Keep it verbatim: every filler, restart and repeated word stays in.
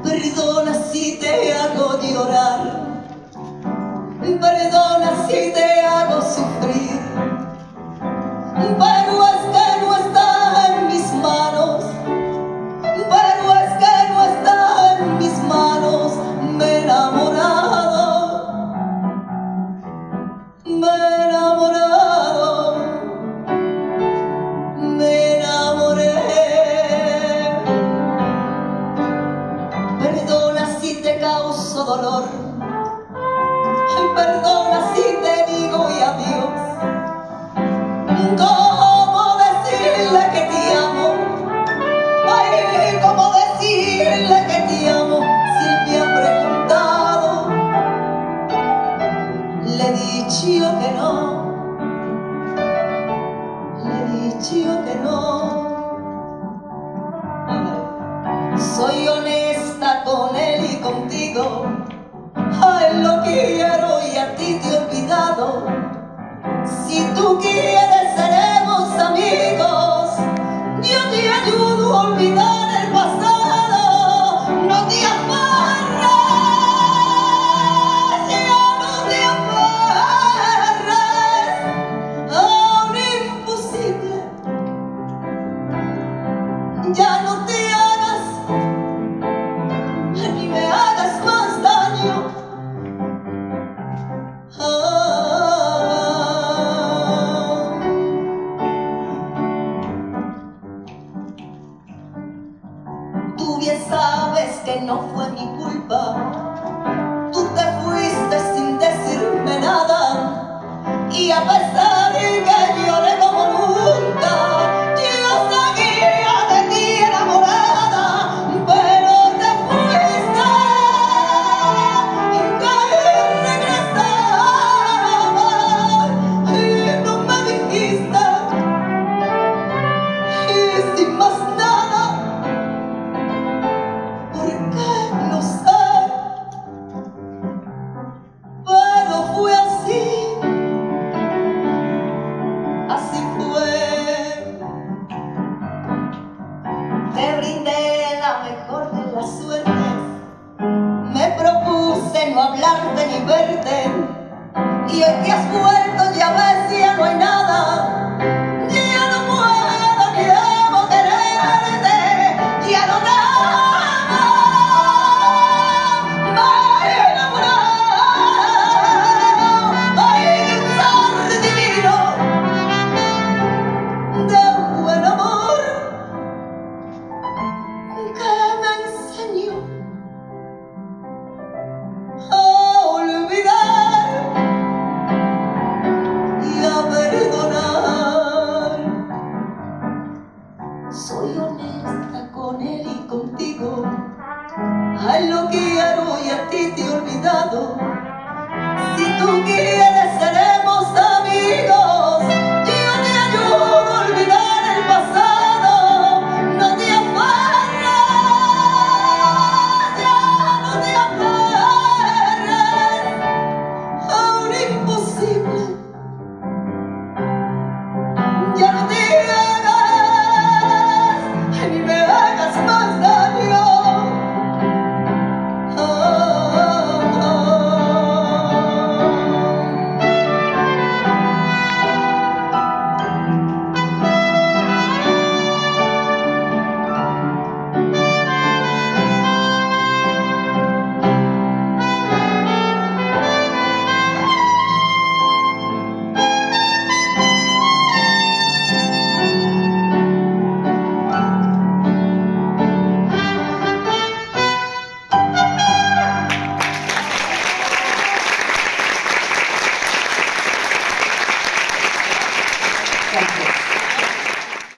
Perdona si te hago llorar, perdona si te hago sufrir, pero es que no está en mis manos, pero es que no está en mis manos. Me he enamorado, me he enamorado, me enamoré. Perdona si te causo dolor, perdona si te digo y adiós. ¿Cómo decirle que te amo? Ay, ¿cómo decirle que te amo? Si él me ha preguntado, le he dicho que no, le he dicho que no. Soy honesta con él y contigo, a él lo quiero y a ti te he olvidado. Si tú quieres seremos amigos, yo te ayudo a olvidar el pasado. No te aferres, ya no te aferres a un imposible. Ya no te hagas ni me hagas más daño. Tú bien sabes que no fue mi culpa, tú te fuiste sin decirme nada, y a pesar de que yo